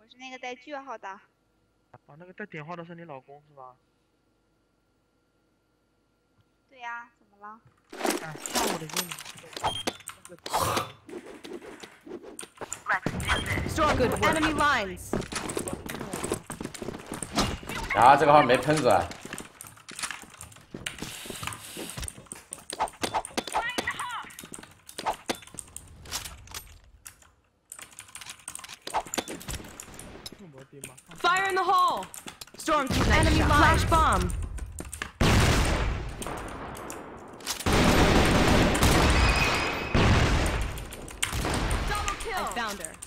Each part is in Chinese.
是那个带句号的。 啊，那个带点号的是你老公是吧？ 对呀，怎么了？ 哎，下午的时候你那个 Good enemy lines. 啊，这个号没喷出来。 Fire in the hole. Storm team enemy flash bomb. Double kill. I found her.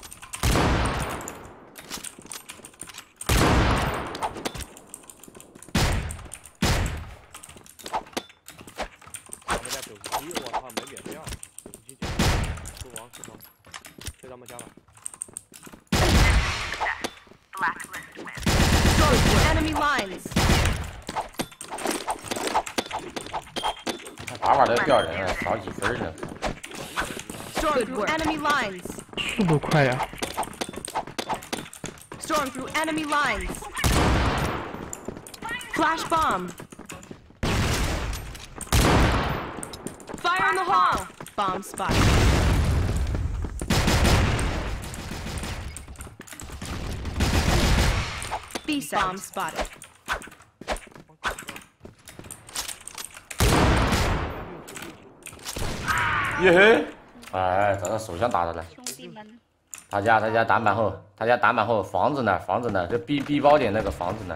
我操，没远亮，97点，不王死亡，退他们家吧。 Enemy lines. 把把都掉人了，少几分呢。 Storm through enemy lines. 速度快呀！ Storm through enemy lines. Flash bomb. Fire in the hole. Bomb spotted. B site. Bomb spotted. 耶嘿！哎，找到手枪打的了。 兄弟们， 他家打满后，房子呢，这 B 包点那个房子呢。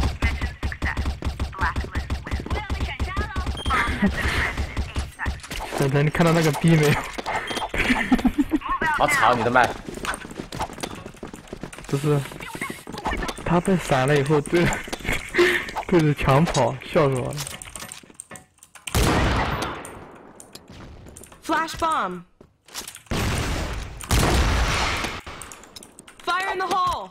等等，你看到那个 B 没有？ 我操你的麦！ 不是，他被闪了以后对着墙跑，笑死我了。 Flash bomb. Fire in the hole.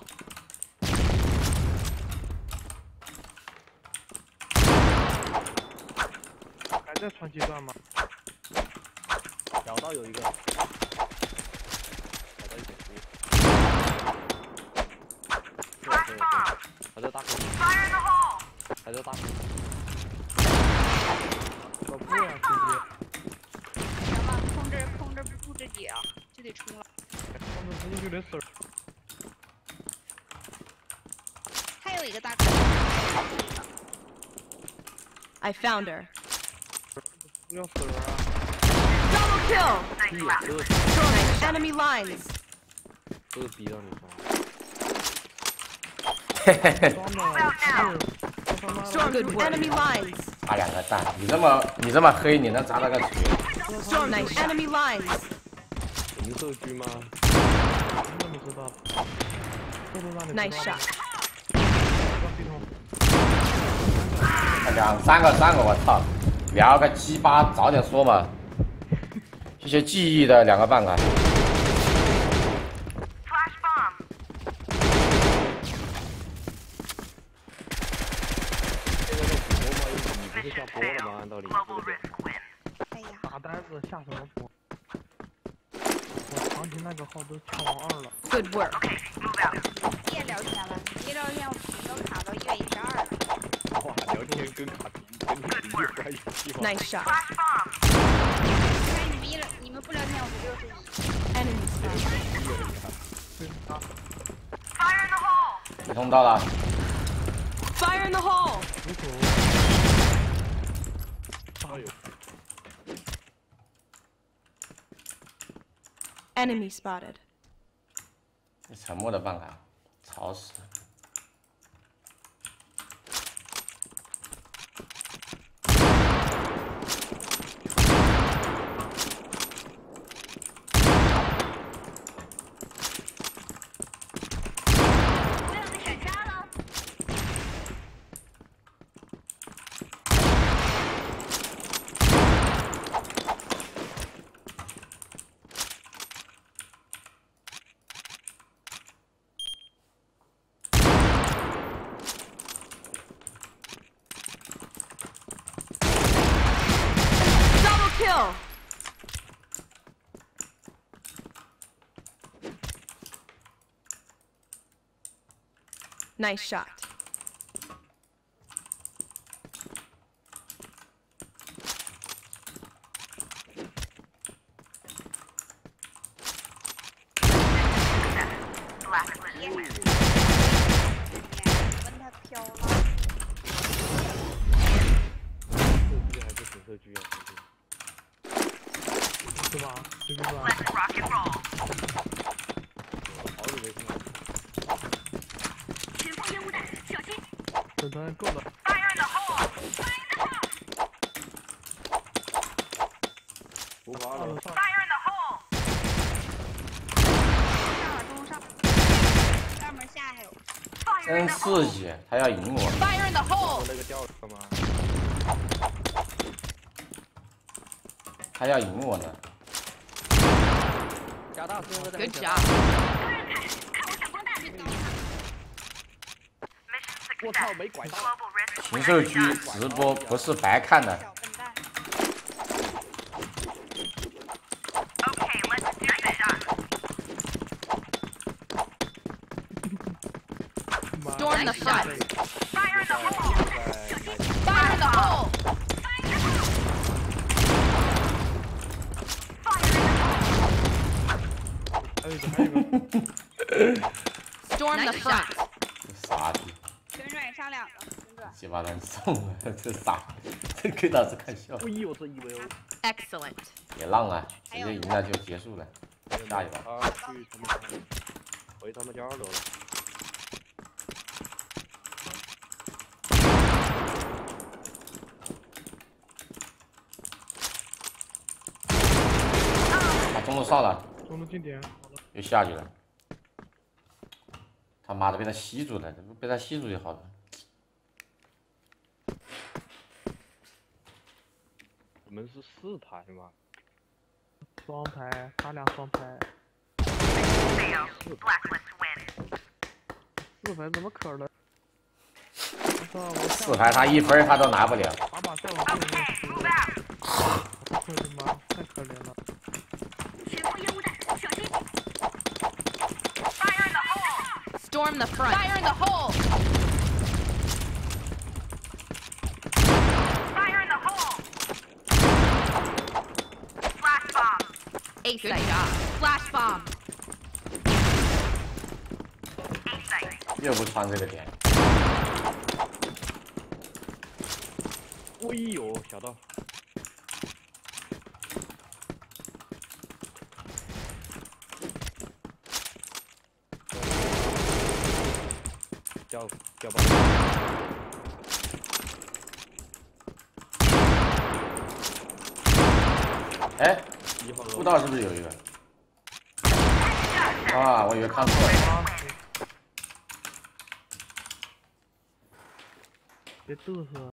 还在传奇段吗？ 小道有一个，小道一点毒。还在大坑。还在大坑。 小布呀，姐姐。 行了，控制不住自己啊，就得冲了。 控制不住就得死。 还有一个大哥。 I found her. 不要死人啊！ Double kill. Nice. Enemy lines. 都是逼到你上。 嘿嘿嘿。 Storm through enemy lines. 打两个蛋，你这么黑，你能砸到个锤？ Storm nice. Enemy lines. 银色狙吗？ 怎么知道？ Nice shot. 三个，我操！聊个鸡巴，早点说嘛！这些记忆的2个半个。 不是下坡了吗？按道理。 哎呀， 打单子下什么坡？我长期那个号都抢王2了。 Good work. 别聊天了，你一聊天我屏都卡到112了。 哇，聊天跟卡屏跟你屏有关系吗 Nice shot. 看你们不聊天我就61。 Enemy spotted. 一通到了。 Fire in the hole. 哎呦， Enemy spotted. 沉默的半个，吵死了。 Nice shot. 问他飘了。 射击还是挺射击啊， 是吧？对吧？ 好久没看了。 子弹够了。 不发了。 上了中上，上面下还有。 真刺激，他要赢我。 Fire in the hole. 那个掉了吗？ 他要赢我呢。 加大声了。 Good job. 我操，没拐到。 禽兽居直播不是白看的。 小笨蛋。 Storm the front. Fire in the hole. 还有一个，还有一个。 Storm the front. 傻逼， 旋转上两个，旋转。 鸡巴人送了，这傻，这给老子看笑。 哎呦，这以为我 Excellent. 别浪啊，直接赢了就结束了。下一把。 他去他们家，回他们家了。 把中路上了， 中路近点，好了。 又下去了。他妈的被他吸住了，被他吸住就好了。 我们是4排嘛？ 双排，他俩双排。四排怎么可能？我操！我 4排他1分他都拿不了。 把把在我这里面输了。我的妈，太可怜了。 Storm the front. Fire in the hole. Fire in the hole! Flash bomb! Ace Good job. Flash bomb. A site. 又不穿这个点。 哎呦，小道。叫吧。 哎，步道是不是有一个？啊，我以为看错了。 别嘚瑟。